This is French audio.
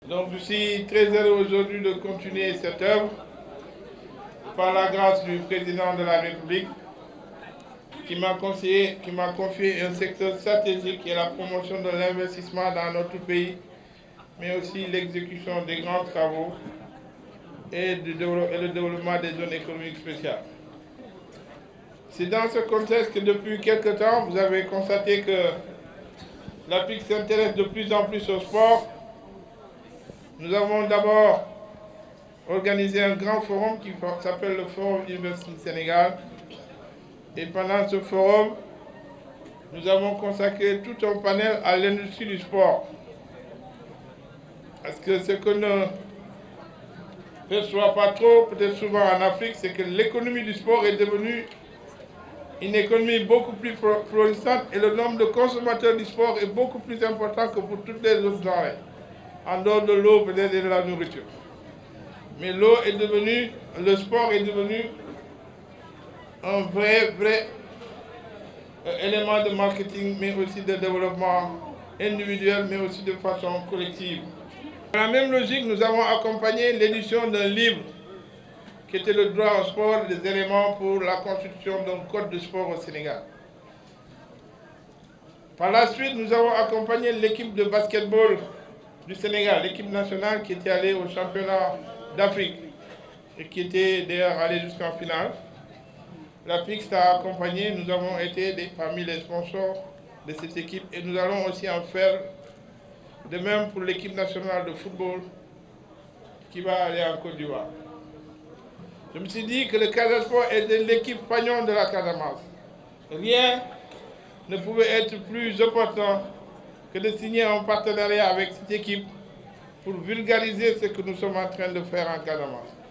Donc je suis très heureux aujourd'hui de continuer cette œuvre par la grâce du président de la République qui m'a confié un secteur stratégique qui est la promotion de l'investissement dans notre pays, mais aussi l'exécution des grands travaux et le développement des zones économiques spéciales. C'est dans ce contexte que depuis quelque temps, vous avez constaté que l'APIC s'intéresse de plus en plus au sport. Nous avons d'abord organisé un grand forum qui s'appelle le Forum Investing Sénégal. Et pendant ce forum, nous avons consacré tout un panel à l'industrie du sport. Parce que ce que ne perçoit pas trop, peut-être souvent en Afrique, c'est que l'économie du sport est devenue une économie beaucoup plus florissante et le nombre de consommateurs du sport est beaucoup plus important que pour toutes les autres denrées, en dehors de l'eau peut-être et de la nourriture. Mais le sport est devenu un vrai élément de marketing, mais aussi de développement individuel, mais aussi de façon collective. Dans la même logique, nous avons accompagné l'édition d'un livre qui était le droit au sport, des éléments pour la constitution d'un code de sport au Sénégal. Par la suite, nous avons accompagné l'équipe de basketball du Sénégal, l'équipe nationale qui était allée au championnat d'Afrique et qui était d'ailleurs allée jusqu'en finale. L'APIX a accompagné, nous avons été parmi les sponsors de cette équipe et nous allons aussi en faire de même pour l'équipe nationale de football qui va aller en Côte d'Ivoire. Je me suis dit que le Casa Sport était l'équipe fanion de la Casamance. Rien ne pouvait être plus opportun que de signer un partenariat avec cette équipe pour vulgariser ce que nous sommes en train de faire en Casamance.